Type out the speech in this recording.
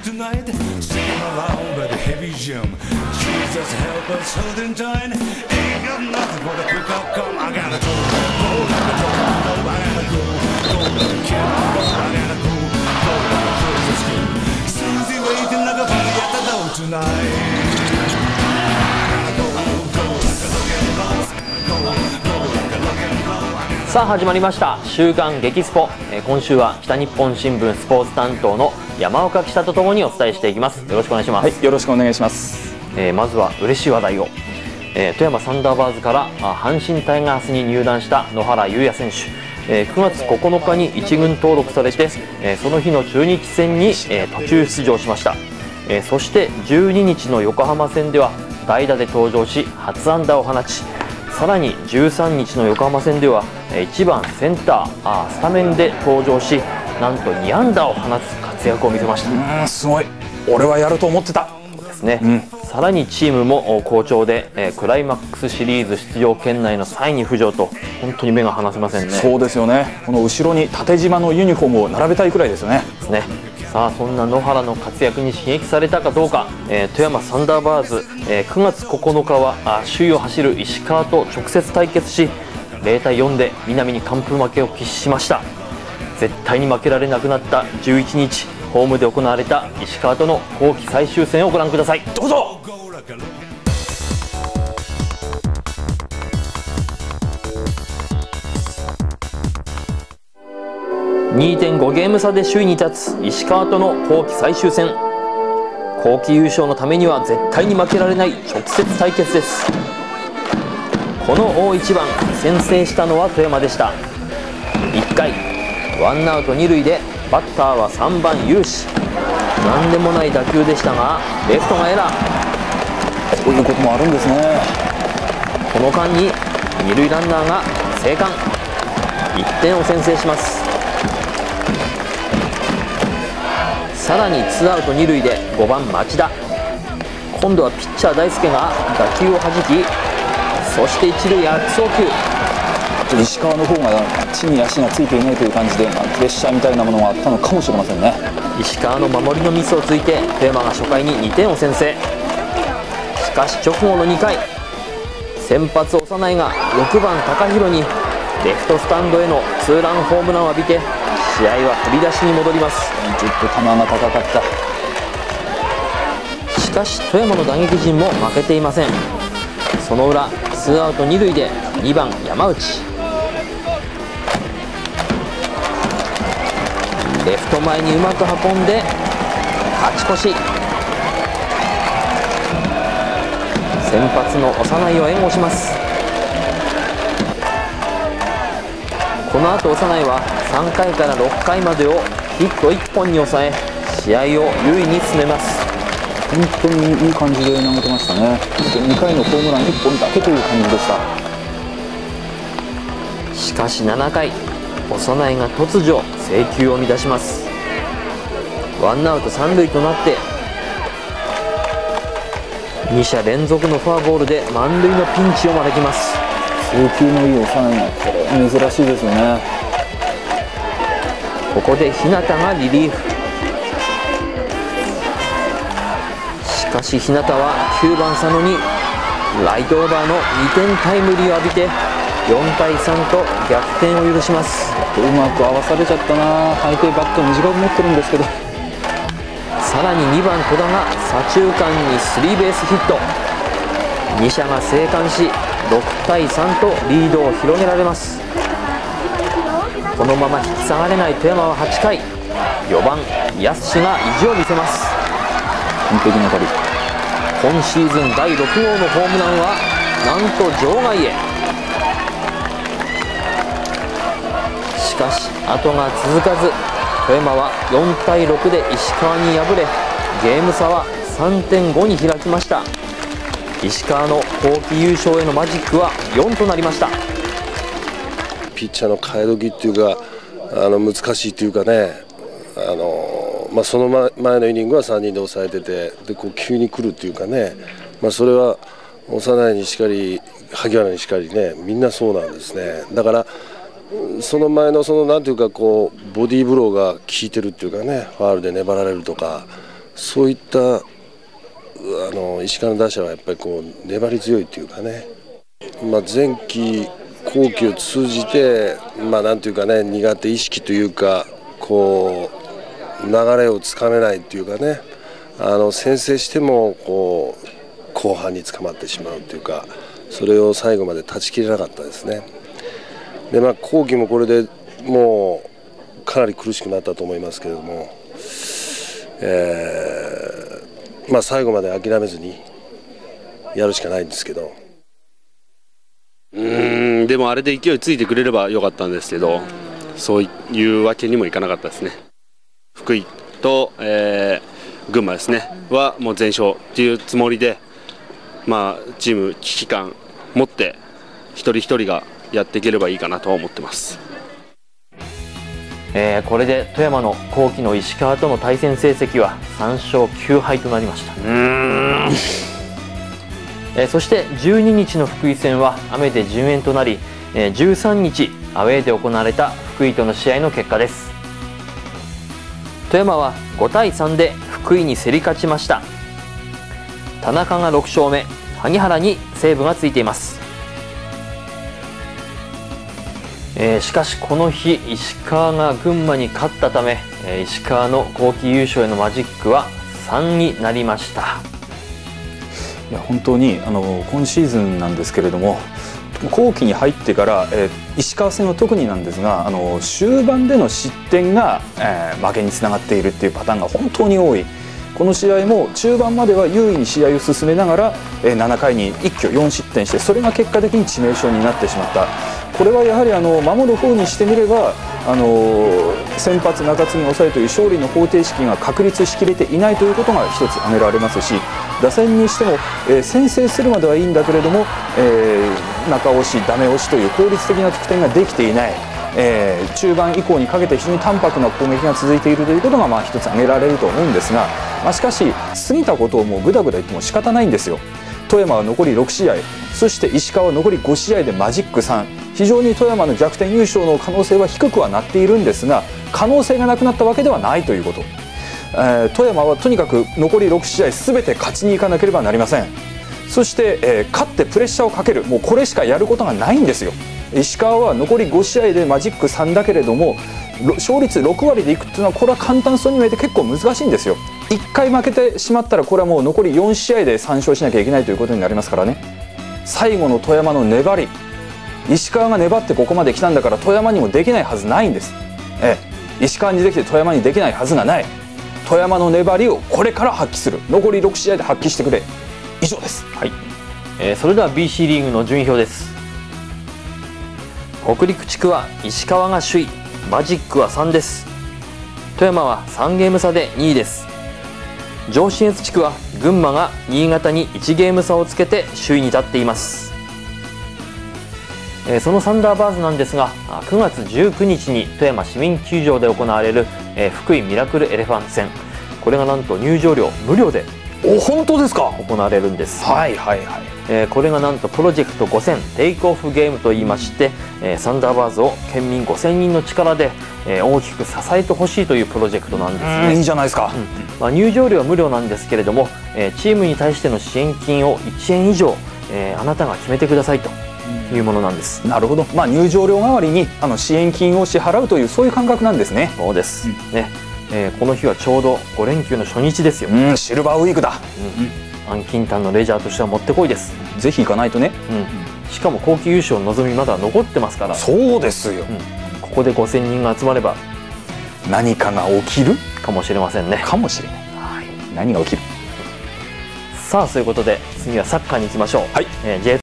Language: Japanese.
tonight. Sitting around by the heavy gym. Jesus help us hold in time. Ain't got nothing for the quick outcome. I gotta go, go like a dog. I gotta go, go like a kid. I gotta go, go like a crazy skin. Susie waiting like a party at the door tonight. I gotta go, go like a look and blow. Go, go like a look and blow. さあ始まりました週刊激スポ。今週は北日本新聞スポーツ担当の山岡記者とともにお伝えしていきます。よろしくお願いします。 はい、よろしくお願いします。 まずは嬉しい話題を、富山サンダーバーズから阪神タイガースに入団した野原悠也選手、9月9日に1軍登録されて、その日の中日戦に、途中出場しました。そして12日の横浜戦では代打で登場し初安打を放ち、さらに13日の横浜戦では1番センタースタメンで登場し、なんと2安打を放つ活躍を見せました。 すごい、俺はやると思ってた。 そうですね、さらにチームも好調で、クライマックスシリーズ出場圏内の3位に浮上と、本当に目が離せませんね。 そうですよね。この後ろに縦縞のユニフォームを並べたいくらいですよね。 ですね。さあそんな野原の活躍に刺激されたかどうか、富山サンダーバーズ、9月9日は首位を走る石川と直接対決し、0対4で南に完封負けを喫しました。絶対に負けられなくなった11日、ホームで行われた石川との後期最終戦をご覧ください。どうぞ。2.5 ゲーム差で首位に立つ石川との後期最終戦。後期優勝のためには絶対に負けられない直接対決です。この大一番、先制したのは富山でした。1回ワンアウト2塁でバッターは3番有志。何でもない打球でしたがレフトがエラー。 こういうこともあるんですね。 この間に二塁ランナーが生還、1点を先制します。さらにツーアウト2塁で5番町田。今度はピッチャー大輔が打球をはじき、そして一塁悪送球。 石川の方が地に足がついていないという感じで、プレッシャーみたいなものがあったのかもしれませんね。 石川の守りのミスをついて富山が初回に2点を先制。しかし直後の2回、先発長内が6番高弘にレフトスタンドへのツーランホームランを浴びて、試合は振り出しに戻ります。 ちょっと球が高かった。 しかし富山の打撃陣も負けていません。その裏、ツーアウト2塁で2番山内。レフト前にうまく運んで勝ち越し。先発の長内を援護します。この後長内は3回から6回までをヒット1本に抑え、試合を優位に進めます。 本当にいい感じで投げてましたね。2回のホームラン1本だけという感じでした。 しかし7回、長内が突如制球を乱します。ワンアウト3塁となって2者連続のフォアボールで満塁のピンチを招きます。 制球のいい長内がこれ珍しいですよね。 ここで日向がリリーフ。しかし日向は9番佐野にライトオーバーの2点タイムリーを浴びて4対3と逆転を許します。 うまく合わされちゃったな。相手バット短く持ってるんですけど。 さらに2番戸田が左中間にスリーベースヒット。2者が生還し6対3とリードを広げられます。このまま引き下がれない富山は8回、4番安が意地を見せます。 完璧な当たり。 今シーズン第6号のホームランはなんと場外へ。しかし後が続かず、富山は4対6で石川に敗れ、ゲーム差は 3.5 に開きました。石川の後期優勝へのマジックは4となりました。 ピッチャーの替え時っていうか、難しいというかね、その前のイニングは3人で抑えてて、でこう急に来るっていうかね、それは長内にしかり萩原にしかりね、みんなそうなんですね。だからその前のなんていうかこうボディーブローが効いてるっていうかね、ファウルで粘られるとか、 そういった石川の打者はやっぱり粘り強いというかね、前期後期を通じてなんていうかね、苦手意識というか流れをつかめないというかね、先制しても後半に捕まってしまうというか、それを最後まで断ち切れなかったですね。で後期もこれでもうかなり苦しくなったと思いますけれども、最後まで諦めずにやるしかないんですけど、 でもあれで勢いついてくれればよかったんですけど、そういうわけにもいかなかったですね。福井と、群馬ですねはもう全勝っていうつもりで、チーム危機感持って一人一人がやっていければいいかなとは思ってます。 これで富山の後期の石川との対戦成績は3勝9敗となりました。そして12日の福井戦は雨で順延となり、13日アウェーで行われた福井との試合の結果です。富山は5対3で福井に競り勝ちました。田中が6勝目、萩原にセーブがついています。しかしこの日石川が群馬に勝ったため、石川の後期優勝へのマジックは3になりました。 いや本当に今シーズンなんですけれども、後期に入ってから、石川戦は特になんですが、終盤での失点が、負けにつながっているっていうパターンが本当に多い。この試合も中盤までは優位に試合を進めながら、7回に一挙4失点して、それが結果的に致命傷になってしまった。これはやはり守る方にしてみれば先発中継ぎ抑えという勝利の方程式が確立しきれていないということが一つ挙げられますし、打線にしても、先制するまではいいんだけれども、中押しダメ押しという効率的な得点ができていない、中盤以降にかけて非常に淡白な攻撃が続いているということが一つ挙げられると思うんですが、しかし過ぎたことをもうぐだぐだ言っても仕方ないんですよ。富山は残り6試合、そして石川は残り5試合でマジック3。非常に富山の逆転優勝の可能性は低くはなっているんですが、可能性がなくなったわけではないということ。富山はとにかく残り6試合全て勝ちに行かなければなりません。そして、勝ってプレッシャーをかける、もうこれしかやることがないんですよ。石川は残り5試合でマジック3だけれども、勝率6割でいくっていうのはこれは簡単そうに見えて結構難しいんですよ。1回負けてしまったらこれはもう残り4試合で3勝しなきゃいけないということになりますからね。最後の富山の粘り、石川が粘ってここまで来たんだから富山にもできないはずないんです。石川にできて富山にできないはずがない。富山の粘りをこれから発揮する。残り6試合で発揮してくれ。以上です。はい。 それでは BC リーグの順位表です。北陸地区は石川が首位、マジックは3です。富山は3ゲーム差で2位です。上信越地区は群馬が新潟に1ゲーム差をつけて首位に立っています。そのサンダーバーズなんですが、9月19日に富山市民球場で行われる福井ミラクルエレファント戦、これがなんと入場料無料で本当ですか行われるんです。 はい。 これがなんとプロジェクト5000テイクオフゲームといいまして、サンダーバーズを県民5000人の力で大きく支えてほしいというプロジェクトなんですね。 いいじゃないですか。 入場料は無料なんですけれども、チームに対しての支援金を1円以上、あなたが決めてくださいというものなんです。 なるほど。入場料代わりに支援金を支払うというそういう感覚なんですね。 そうです、ね。この日はちょうど5連休の初日ですよ。 シルバーウィークだ。 安近短のレジャーとしてはもってこいです。 ぜひ行かないとね。 しかも後期優勝の望みまだ残ってますから。 そうですよ。 ここで5000人が集まれば何かが起きるかもしれませんね。 かもしれない。何が起きる。 さあ、そういうことで次はサッカーに行きましょう。 はい。 J2